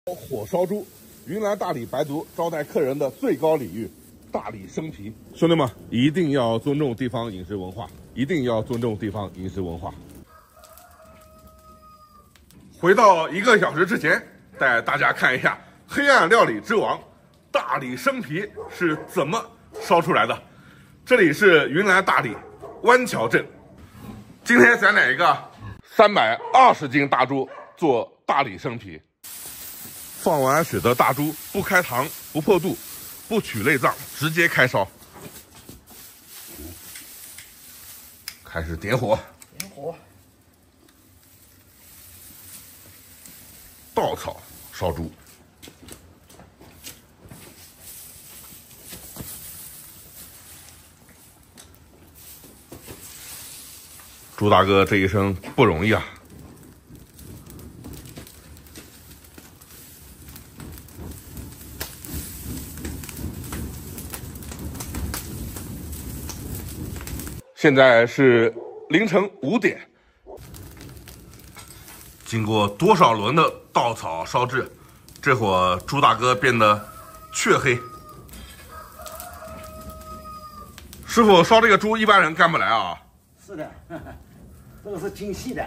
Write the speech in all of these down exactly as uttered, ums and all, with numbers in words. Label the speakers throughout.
Speaker 1: 火烧猪，云南大理白族招待客人的最高礼遇——大理生皮。兄弟们，一定要尊重地方饮食文化，一定要尊重地方饮食文化。回到一个小时之前，带大家看一下黑暗料理之王大理生皮是怎么烧出来的。这里是云南大理湾桥镇，今天咱来一个三百二十斤大猪做大理生皮。放完血的大猪不开膛不破肚不取内脏，直接开烧。开始点火，
Speaker 2: 点火，
Speaker 1: 稻草烧猪。朱大哥这一生不容易啊！现在是凌晨五点，经过多少轮的稻草烧制，这会朱大哥变得黢黑。师傅烧这个猪，一般人干不来啊。
Speaker 2: 是的，呵呵，这个是精细的，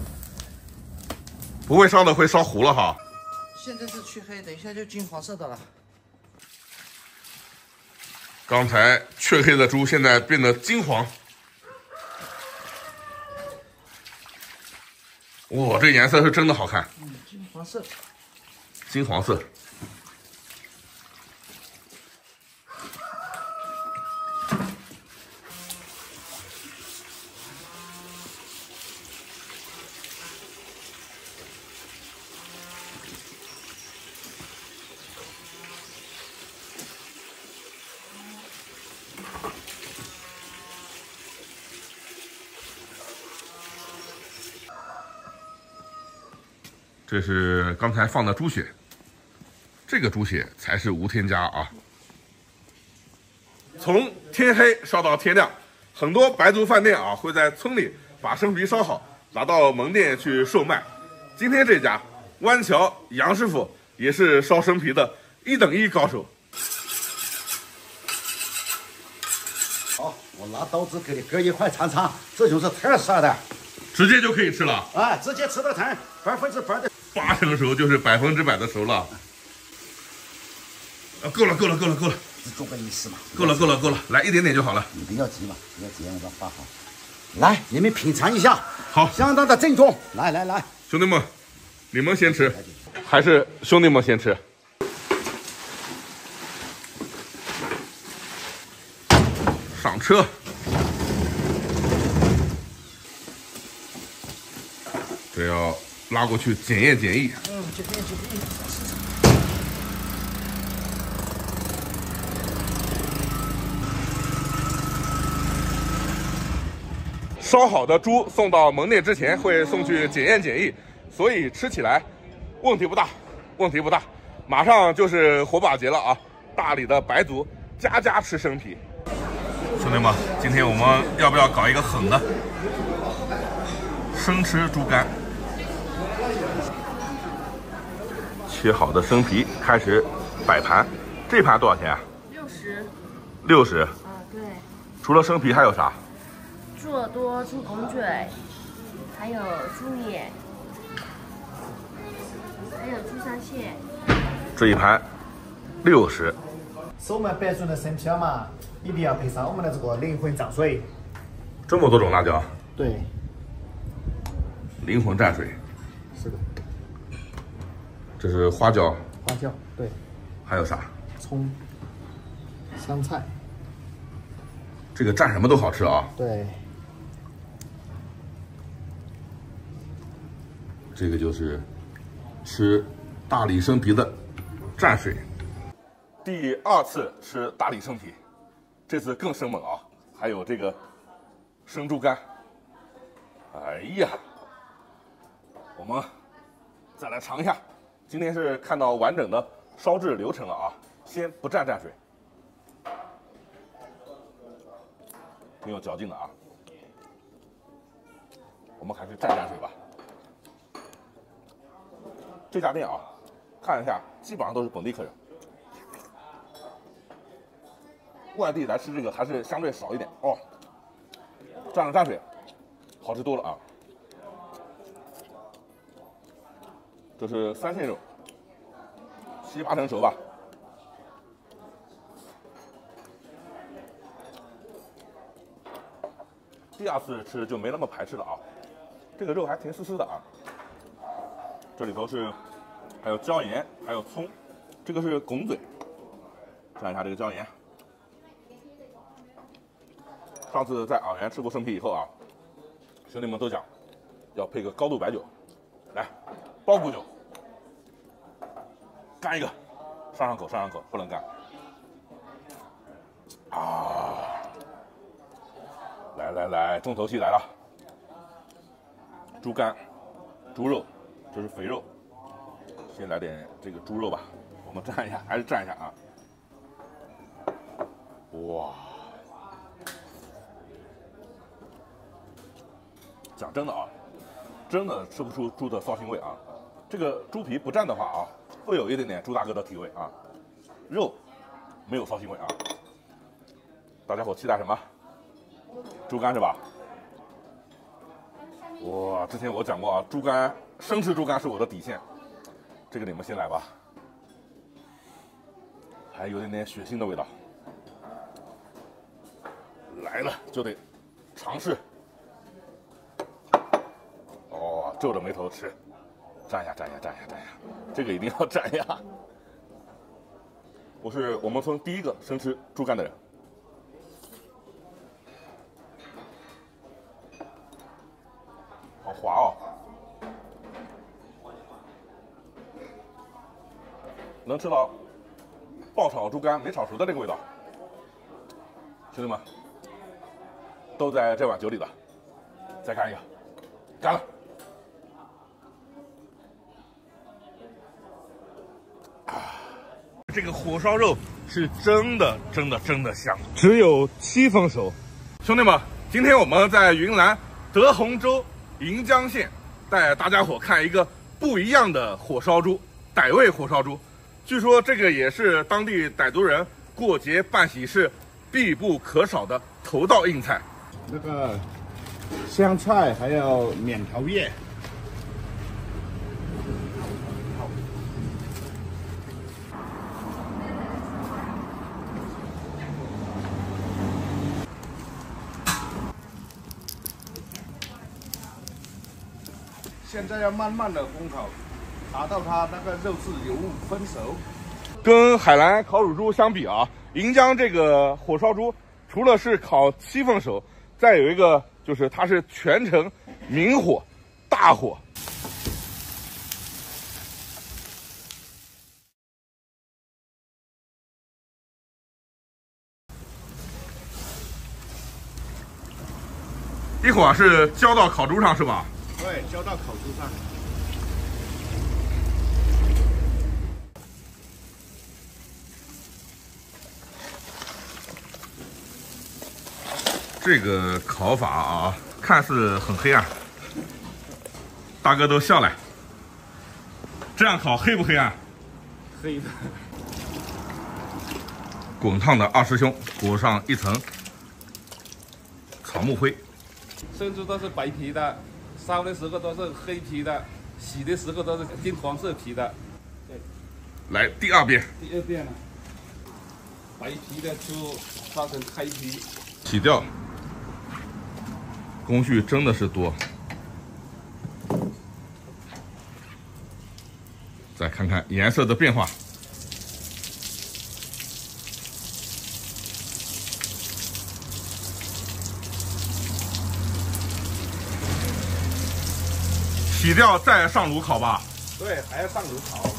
Speaker 1: 不会烧的会烧糊了哈。
Speaker 3: 现在是黢黑，等一下就金黄色的了。
Speaker 1: 刚才黢黑的猪现在变得金黄。哇，这颜色是真的好看。
Speaker 3: 嗯，金黄色。
Speaker 1: 金黄色。这是刚才放的猪血，这个猪血才是无添加啊。从天黑烧到天亮，很多白族饭店啊会在村里把生皮烧好，拿到门店去售卖。今天这家湾桥杨师傅也是烧生皮的一等一高手。
Speaker 2: 好，我拿刀子给你割一块尝尝，这就是特色的，
Speaker 1: 直接就可以吃了
Speaker 2: 啊，直接吃得成，百分之百的。
Speaker 1: 八成熟就是百分之百的熟了。啊，够了，够了，够了，够了，
Speaker 2: 只做个仪式嘛。
Speaker 1: 够了，够了，够了，来一点点就好了。
Speaker 2: 你不要急嘛，不要急，让它发好。来，你们品尝一下，
Speaker 1: 好，
Speaker 2: 相当的正宗。来来来，
Speaker 1: 兄弟们，你们先吃，还是兄弟们先吃？上车。这要拉过去检验检疫。
Speaker 3: 嗯，检验检验。
Speaker 1: 烧好的猪送到门店之前会送去检验检疫，所以吃起来问题不大，问题不大。马上就是火把节了啊！大理的白族家家吃生皮。兄弟们，今天我们要不要搞一个狠的？生吃猪肝。切好的生皮开始摆盘，这盘多少钱啊？
Speaker 4: 六十。
Speaker 1: 六十。
Speaker 4: 啊，对。
Speaker 1: 除了生皮还有啥？
Speaker 4: 猪耳朵、猪拱嘴，还有猪眼，还有猪三线。
Speaker 1: 这一盘六十。
Speaker 5: 是我们白族的生皮嘛，一定要配上我们的这个灵魂蘸水。
Speaker 1: 这么多种辣椒？
Speaker 5: 对。
Speaker 1: 灵魂蘸水。
Speaker 5: 是的。
Speaker 1: 这是花椒。
Speaker 5: 花椒，对。
Speaker 1: 还有啥？
Speaker 5: 葱、香菜。
Speaker 1: 这个蘸什么都好吃啊。
Speaker 5: 对。
Speaker 1: 这个就是吃大理生皮的蘸水。第二次吃大理生皮，这次更生猛啊！还有这个生猪肝。哎呀，我们再来尝一下。今天是看到完整的烧制流程了啊，先不蘸蘸水，挺有嚼劲的啊。我们还是蘸蘸水吧。这家店啊， 看一下，基本上都是本地客人，外地来吃这个还是相对少一点哦。蘸着蘸水，好吃多了啊！这是三线肉，七八成熟吧。第二次吃就没那么排斥了啊，这个肉还挺丝丝的啊。这里头是还有椒盐，还有葱，这个是拱嘴，蘸一下这个椒盐。上次在洱源吃过生皮以后啊，兄弟们都讲要配个高度白酒，来包谷酒，干一个，上上口上上口，不能干啊！来来来，重头戏来了，猪肝、猪肉，这是肥肉，先来点这个猪肉吧，我们蘸一下，还是蘸一下啊！哇！讲真的啊，真的吃不出猪的骚腥味啊。这个猪皮不蘸的话啊，会有一点点猪大哥的体味啊。肉没有骚腥味啊。大家伙期待什么？猪肝是吧？哇，之前我讲过啊，猪肝生吃猪肝是我的底线。这个你们先来吧，还有点点血腥的味道。来了就得尝试。哦，皱着眉头吃，蘸一下，蘸一下，蘸一下，蘸一下，这个一定要蘸一下。我是我们村第一个生吃猪肝的人。好滑哦，能吃到爆炒猪肝没炒熟的这个味道。兄弟们，都在这碗酒里了，再干一个，干了！这个火烧肉是真的真的真的香，只有七分熟。兄弟们，今天我们在云南德宏州盈江县带大家伙看一个不一样的火烧猪——傣味火烧猪。据说这个也是当地傣族人过节办喜事必不可少的头道硬菜。
Speaker 2: 那个香菜还有面条叶。现在要慢慢的烘烤，达到它那个肉是有分熟。
Speaker 1: 跟海南烤乳猪相比啊，盈江这个火烧猪除了是烤七分熟，再有一个就是它是全程明火大火。一会儿是浇到烤猪上是吧？
Speaker 2: 对，浇到烤猪上。
Speaker 1: 这个烤法啊，看似很黑暗，大哥都笑了。这样烤黑不黑暗？
Speaker 2: 黑的。
Speaker 1: 滚烫的二师兄裹上一层草木灰。
Speaker 6: 生猪都是白皮的，烧的时候都是黑皮的，洗的时候都是金黄色皮的。对，
Speaker 1: 来第二遍。
Speaker 6: 第二遍了，白皮的猪烧成黑皮，
Speaker 1: 洗掉。工序真的是多。再看看颜色的变化。洗掉再上炉烤吧。
Speaker 2: 对，还要上炉烤，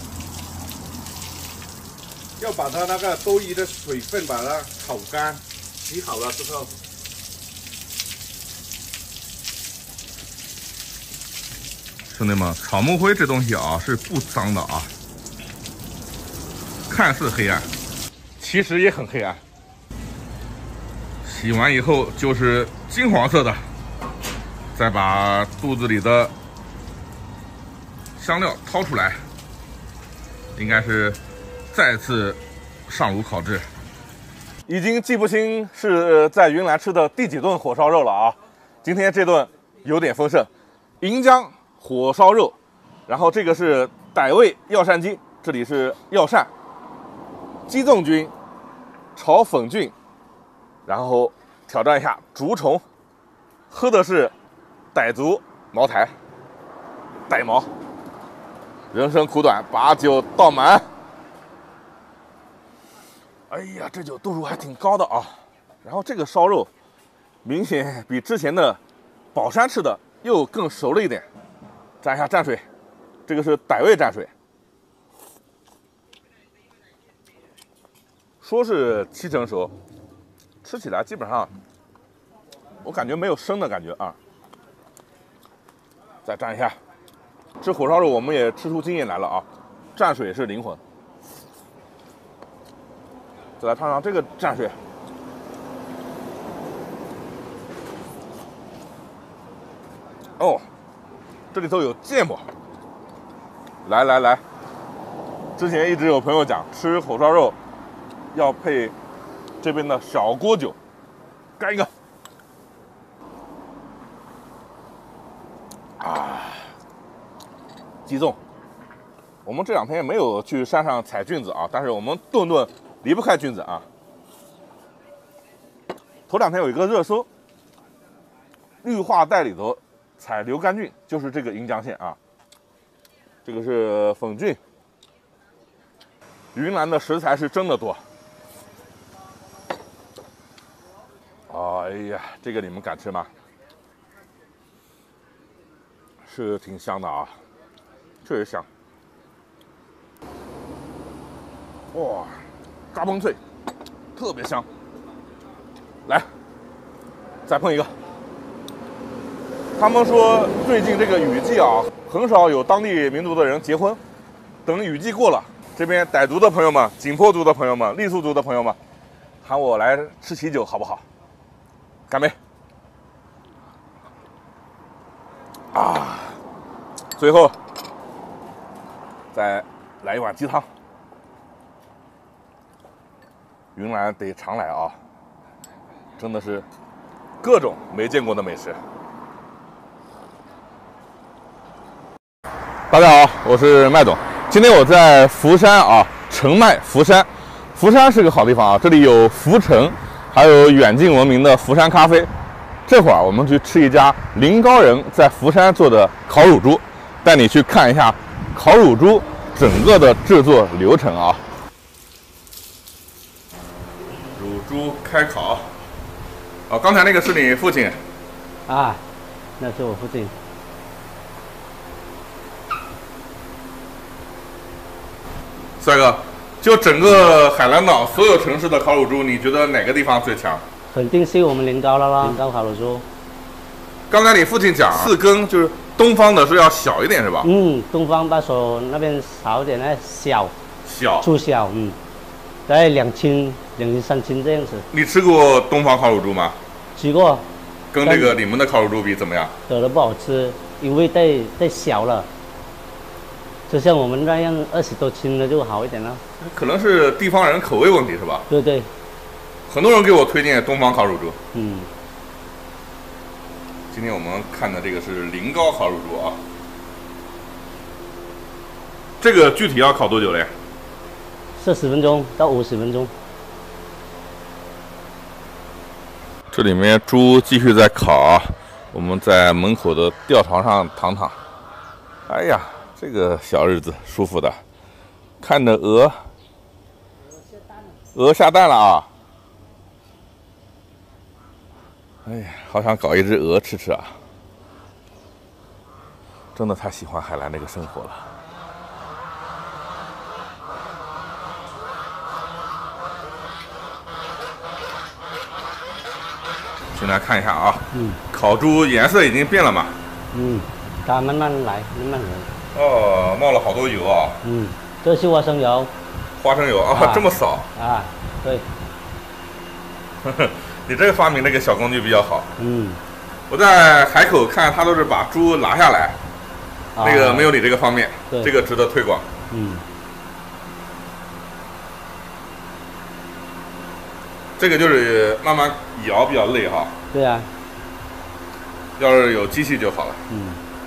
Speaker 2: 要把它那个多余的水分把它烤干。洗好了之后，
Speaker 1: 兄弟们，草木灰这东西啊是不脏的啊，看似黑暗，其实也很黑暗。洗完以后就是金黄色的，再把肚子里的香料掏出来， 应该是再次上炉烤制。已经记不清是在云南吃的第几顿火烧肉了啊！今天这顿有点丰盛，银江火烧肉，然后这个是傣味药膳鸡，这里是药膳，鸡枞菌炒粉菌，然后挑战一下竹虫，喝的是傣族茅台，傣茅。人生苦短，把酒倒满。哎呀，这酒度数还挺高的啊！然后这个烧肉，明显比之前的宝山吃的又更熟了一点。蘸一下蘸水，这个是傣味蘸水，说是七成熟，吃起来基本上我感觉没有生的感觉啊。再蘸一下，吃火烧肉我们也吃出经验来了啊，蘸水是灵魂。再来尝尝这个蘸水，哦，这里头有芥末。来来来，之前一直有朋友讲吃火烧肉要配这边的小锅酒，干一个。啊，鸡枞，我们这两天也没有去山上采菌子啊，但是我们顿顿离不开菌子啊。头两天有一个热搜，绿化带里头采硫杆菌，就是这个银江县啊。这个是粉菌，云南的食材是真的多。哦，哎呀，这个你们敢吃吗？是挺香的啊，确实香。哇，嘎嘣脆，特别香。来，再碰一个。他们说最近这个雨季啊，很少有当地民族的人结婚。等雨季过了，这边傣族的朋友们、景颇族的朋友们、傈僳族的朋友们，喊我来吃喜酒，好不好？干杯！啊，最后再来一碗鸡汤。云南得常来啊，真的是各种没见过的美食。大家好，我是麦总。今天我在福山啊，澄迈福山。福山是个好地方啊，这里有福城，还有远近闻名的福山咖啡。这会儿我们去吃一家临高人在福山做的烤乳猪，带你去看一下烤乳猪整个的制作流程啊。乳猪开烤。哦，刚才那个是你父亲？
Speaker 7: 啊，那是我父亲。
Speaker 1: 帅哥，就整个海南岛所有城市的烤乳猪，你觉得哪个地方最强？
Speaker 7: 肯定是我们临高了啦，临高烤乳猪。
Speaker 1: 刚才你父亲讲四根就是东方的是要小一点是吧？
Speaker 7: 嗯，东方把手那边少一点，那小，
Speaker 1: 小
Speaker 7: 粗小，嗯，大概两斤、两斤三斤这样子。
Speaker 1: 你吃过东方烤乳猪吗？
Speaker 7: 吃过。
Speaker 1: 跟这个你们的烤乳猪比怎么样？
Speaker 7: 有的不好吃，因为太太小了。就像我们那样二十多斤的就好一点了。
Speaker 1: 可能是地方人口味问题是吧？
Speaker 7: 对对。
Speaker 1: 很多人给我推荐东方烤乳猪。
Speaker 7: 嗯。
Speaker 1: 今天我们看的这个是临高烤乳猪啊。这个具体要烤多久嘞？
Speaker 7: 四十分钟到五十分钟。
Speaker 1: 这里面猪继续在烤啊，我们在门口的吊床上躺躺。哎呀，这个小日子舒服的，看着鹅，鹅下蛋了啊！哎呀，好想搞一只鹅吃吃啊！真的太喜欢海南那个生活了。进来看一下啊，嗯，烤猪颜色已经变了嘛？
Speaker 7: 嗯，它慢慢来，慢慢来。
Speaker 1: 哦，冒了好多油啊！
Speaker 7: 嗯，这是花生油。
Speaker 1: 花生油啊，啊这么少
Speaker 7: 啊？对。
Speaker 1: 你这个发明这个小工具比较好。
Speaker 7: 嗯。
Speaker 1: 我在海口看，他都是把猪拿下来，啊、那个没有你这个方便，这个值得推广。
Speaker 7: 嗯。
Speaker 1: 这个就是慢慢摇比较累哈。
Speaker 7: 对啊。
Speaker 1: 要是有机器就好了。
Speaker 7: 嗯。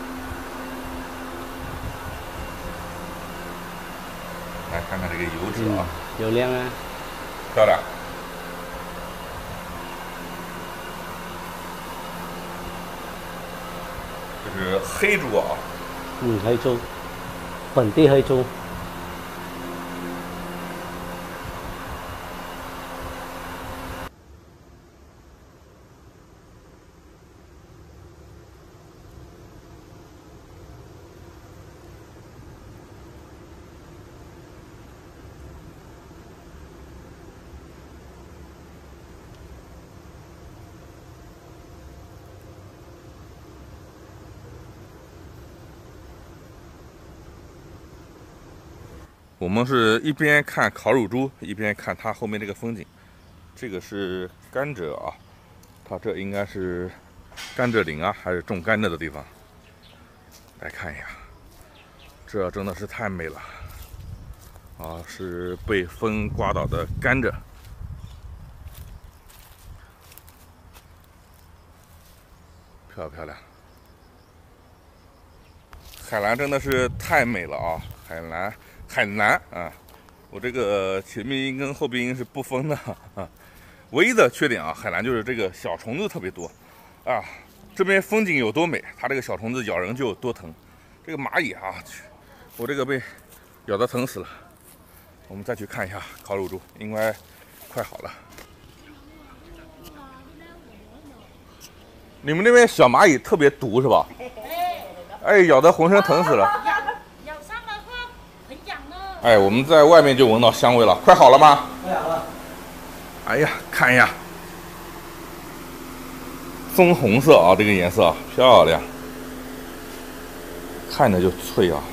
Speaker 1: 来看看这个油脂啊，
Speaker 7: 油亮啊，
Speaker 1: 漂亮。这是黑猪啊。
Speaker 7: 嗯，黑猪，本地黑猪。
Speaker 1: 我们是一边看烤乳猪，一边看它后面这个风景。这个是甘蔗啊，它这应该是甘蔗林啊，还是种甘蔗的地方？来看一下，这真的是太美了啊！是被风刮倒的甘蔗，漂不漂亮？海蓝真的是太美了啊！海蓝。海南啊，我这个前鼻音跟后鼻音是不分的啊。唯一的缺点啊，海南就是这个小虫子特别多啊。这边风景有多美，它这个小虫子咬人就有多疼。这个蚂蚁啊，我这个被咬得疼死了。我们再去看一下烤乳猪，应该快好了。你们那边小蚂蚁特别毒是吧？哎，咬得浑身疼死了。哎，我们在外面就闻到香味了，快好了吗？
Speaker 2: 快好了。
Speaker 1: 哎呀，看一下，棕红色啊，这个颜色漂亮，看着就脆啊。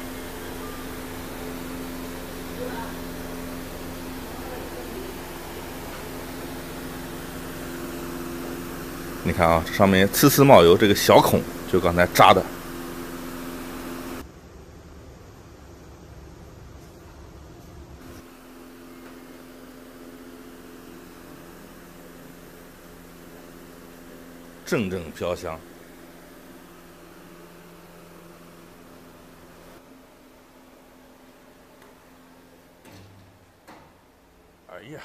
Speaker 1: 你看啊，这上面呲呲冒油，这个小孔就刚才扎的。阵阵飘香，哎呀，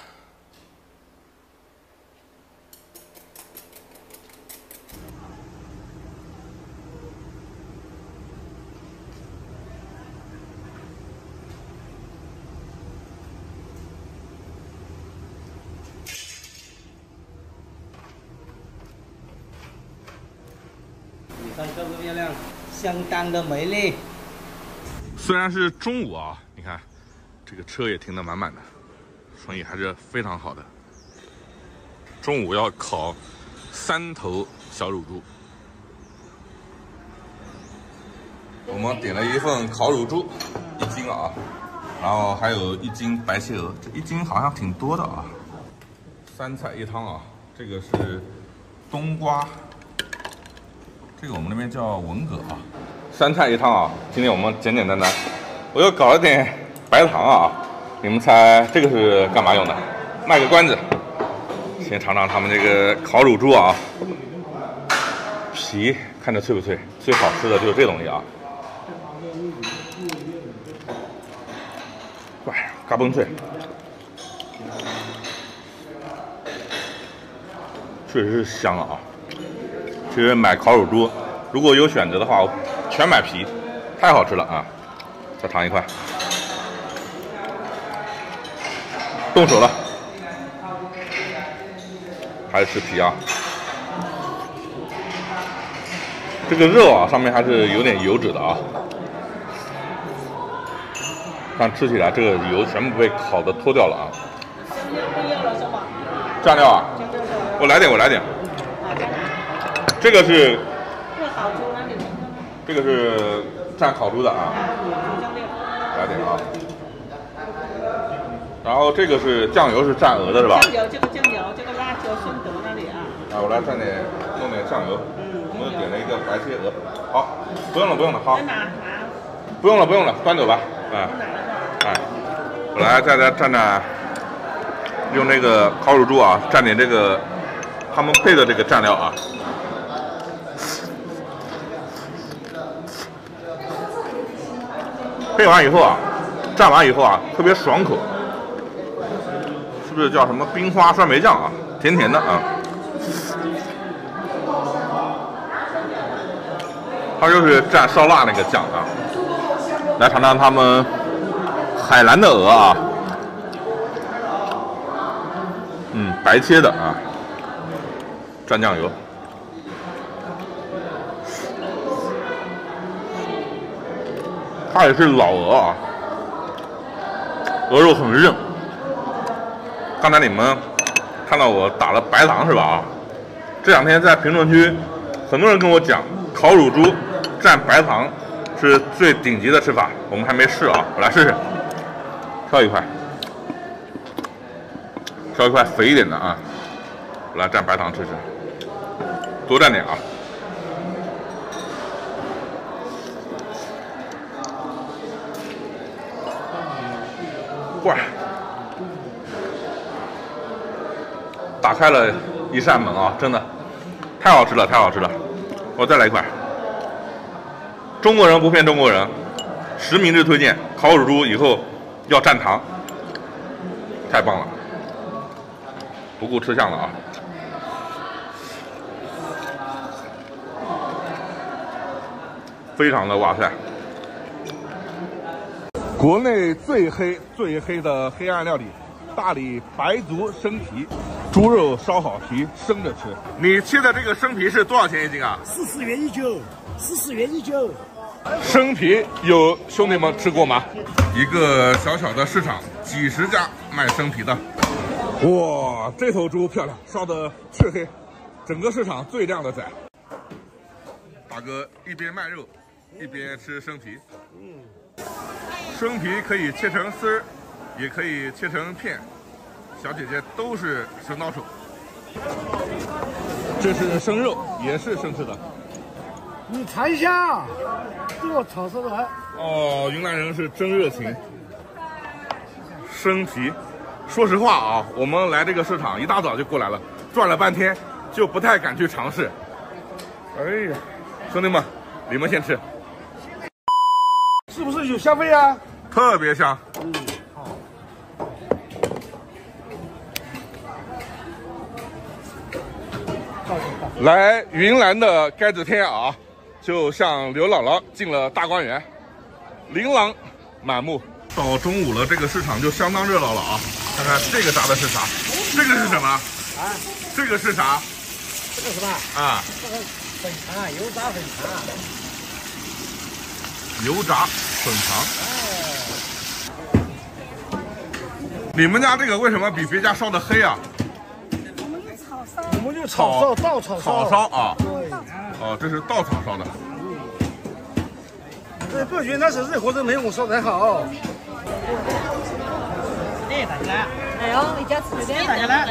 Speaker 7: 看漂不漂亮？相当的美丽。
Speaker 1: 虽然是中午啊，你看这个车也停得满满的，生意还是非常好的。中午要烤三头小乳猪，我们点了一份烤乳猪，一斤啊，然后还有一斤白切鹅，这一斤好像挺多的啊。三菜一汤啊，这个是冬瓜。这个我们那边叫文蛤啊，三菜一汤啊。今天我们简简单单，我又搞了点白糖啊。你们猜这个是干嘛用的？卖个关子，先尝尝他们这个烤乳猪啊，皮看着脆不脆？最好吃的就是这东西啊。哎，嘎嘣脆，确实是香啊。其实买烤乳猪，如果有选择的话，我全买皮，太好吃了啊！再尝一块，动手了，还是吃皮啊。这个肉啊，上面还是有点油脂的啊，但吃起来这个油全部被烤的脱掉了啊。酱料啊，我来点，我来点。这个是，这个是蘸烤猪的啊，来点啊。然后这个是酱油，是蘸鹅的是吧？
Speaker 8: 酱油，这个酱油，这个辣椒顺德那里啊。
Speaker 1: 啊，我来蘸点，弄点酱油。嗯。我们点了一个白切鹅，好，不用了，不用了，好。
Speaker 8: 拿拿。
Speaker 1: 不用了，不用了，端走吧。哎。哎，我来再来蘸蘸用那个烤乳猪啊蘸点这个他们配的这个蘸料啊。配完以后啊，蘸完以后啊，特别爽口，是不是叫什么冰花酸梅酱啊？甜甜的啊。它就是蘸烧腊那个酱啊。来尝尝他们海南的鹅啊，嗯，白切的啊，蘸酱油。它也是老鹅啊，鹅肉很韧。刚才你们看到我打了白糖是吧？啊，这两天在评论区，很多人跟我讲烤乳猪蘸白糖是最顶级的吃法，我们还没试啊，我来试试。挑一块，挑一块肥一点的啊，我来蘸白糖吃吃，多蘸点啊。哇！打开了一扇门啊，真的太好吃了，太好吃了！我再来一块。中国人不骗中国人，实名制推荐烤乳猪以后要蘸糖，太棒了！不顾吃相了啊！非常的哇塞！国内最黑最黑的黑暗料理，大理白族生皮，猪肉烧好皮生着吃。你切的这个生皮是多少钱一斤啊？
Speaker 9: 四十元一斤，四十元一斤。
Speaker 1: 生皮有兄弟们吃过吗？一个小小的市场，几十家卖生皮的。哇，这头猪漂亮，烧的黢黑，整个市场最靓的仔。大哥一边卖肉，一边吃生皮。嗯。生皮可以切成丝儿，也可以切成片，小姐姐都是神刀手。这是生肉，也是生吃的。
Speaker 9: 你尝一下，这个炒烧的还……
Speaker 1: 哦，云南人是真热情。生皮，说实话啊，我们来这个市场一大早就过来了，转了半天，就不太敢去尝试。哎呀，兄弟们，你们先吃。
Speaker 9: 是不是有香味啊？
Speaker 1: 特别香。
Speaker 9: 嗯，好。
Speaker 1: 来云南的该子天啊，就像刘姥姥进了大观园，琳琅满目。到中午了，这个市场就相当热闹了啊！看看这个炸的是啥？这个是什么？啊？这个是啥？
Speaker 9: 这个是吧？
Speaker 1: 啊。
Speaker 9: 这个粉肠，油炸粉肠。
Speaker 1: 油炸粉肠。你们家这个为什么比别家烧的黑啊？
Speaker 9: 我们用炒烧。我们用炒烧，稻草烧。
Speaker 1: 炒烧啊。对。哦，这是稻草烧的。
Speaker 9: 这个云南省热火都没我烧的好。
Speaker 8: 哎，大家，
Speaker 4: 哎呦，一家吃的，
Speaker 8: 大家来，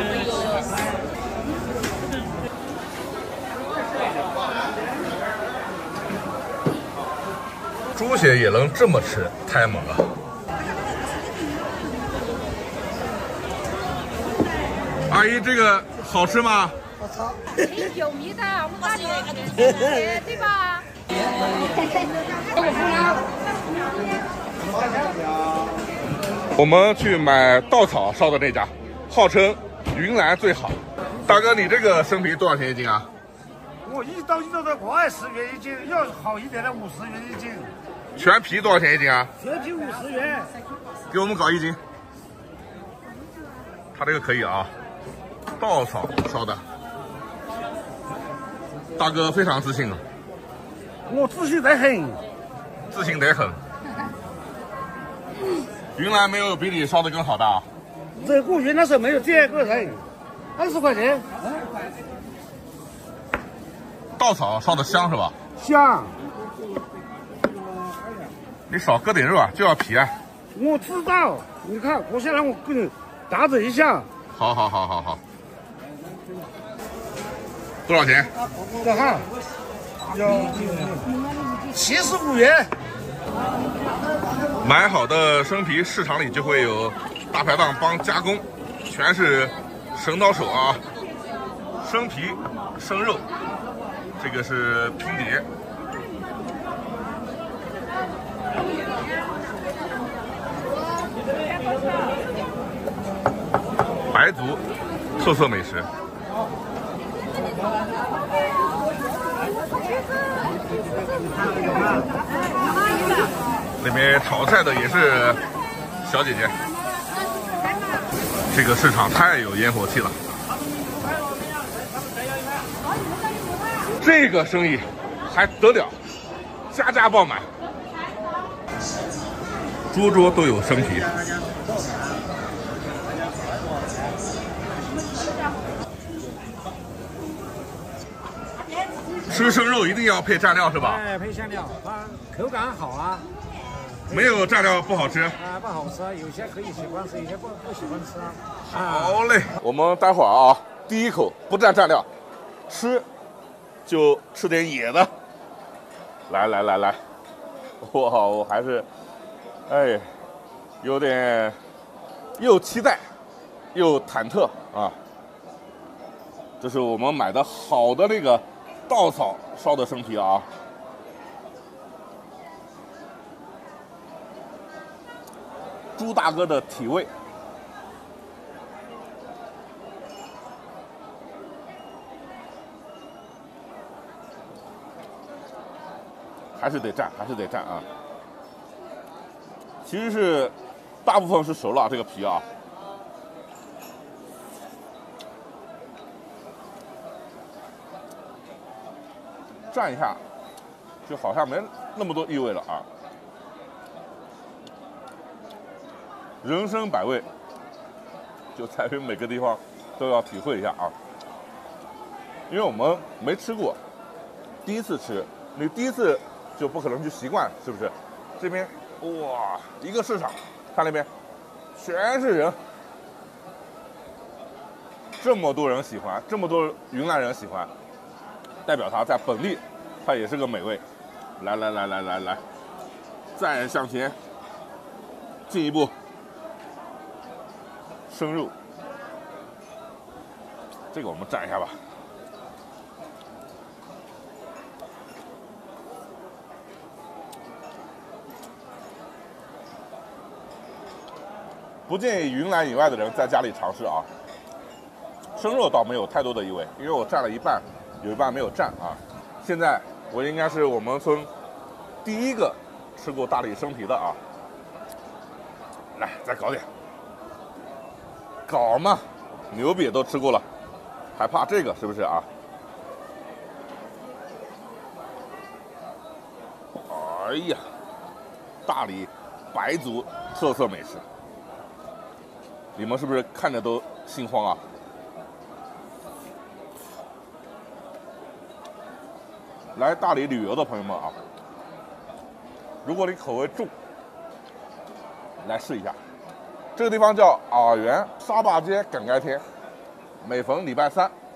Speaker 1: 猪血也能这么吃，太猛了！阿姨，这个好吃吗？
Speaker 9: 我操！
Speaker 4: 挺有名的，我们大家对吧？
Speaker 1: 我们去买稻草烧的那家，号称云南最好。大哥，你这个生皮多少钱一斤啊？
Speaker 9: 我一刀一刀的，我二十元一斤，要好一点的五十元一斤。
Speaker 1: 全皮多少钱一斤啊？
Speaker 9: 全皮五十元。
Speaker 1: 给我们搞一斤。他这个可以啊，稻草烧的。大哥非常自信啊。
Speaker 9: 我自信得很。
Speaker 1: 自信得很。云南没有比你烧的更好的啊。
Speaker 9: 这个云南省没有第二个人，二十块钱。
Speaker 1: 稻草烧的香是吧？
Speaker 9: 香。
Speaker 1: 你少搁点肉啊，就要皮啊。
Speaker 9: 我知道，你看，我现在我给你打整一下。
Speaker 1: 好好好好好。多少钱？
Speaker 9: 这看，要七十五元。
Speaker 1: 买好的生皮，市场里就会有大排档帮加工， 全是神刀手啊，生皮、生肉，这个是拼碟。白族特色美食。那边炒菜的也是小姐姐。这个市场太有烟火气了。这个生意还得了，家家爆满，桌桌都有生皮。吃生肉一定要配蘸料是吧？
Speaker 9: 哎，配香料，它口感好啊。
Speaker 1: 没有蘸料不好吃。
Speaker 9: 啊，不好吃，有些可以喜欢吃，有些不不喜欢吃啊。
Speaker 1: 好嘞，我们待会儿啊，第一口不蘸蘸料，吃就吃点野的。来来来来，哇，我还是，哎，有点又期待又忐忑啊。这是我们买的好的那个稻草烧的生皮啊。猪大哥的体味，还是得蘸，还是得蘸啊！其实是大部分是熟了这个皮啊，蘸一下，就好像没那么多异味了啊。人生百味，就在于每个地方都要体会一下啊。因为我们没吃过，第一次吃，你第一次就不可能去习惯，是不是？这边哇，一个市场，看那边，全是人，这么多人喜欢，这么多云南人喜欢，代表它在本地，它也是个美味。来来来来来来，再向前，进一步。生肉，这个我们蘸一下吧。不建议云南以外的人在家里尝试啊。生肉倒没有太多的异味，因为我蘸了一半，有一半没有蘸啊。现在我应该是我们村第一个吃过大理生皮的啊。来，再搞点。搞嘛，牛瘪都吃过了，还怕这个是不是啊？哎呀，大理白族特色美食，你们是不是看着都心慌啊？来大理旅游的朋友们啊，如果你口味重，来试一下。这个地方叫洱源沙坝街梗概天，每逢礼拜三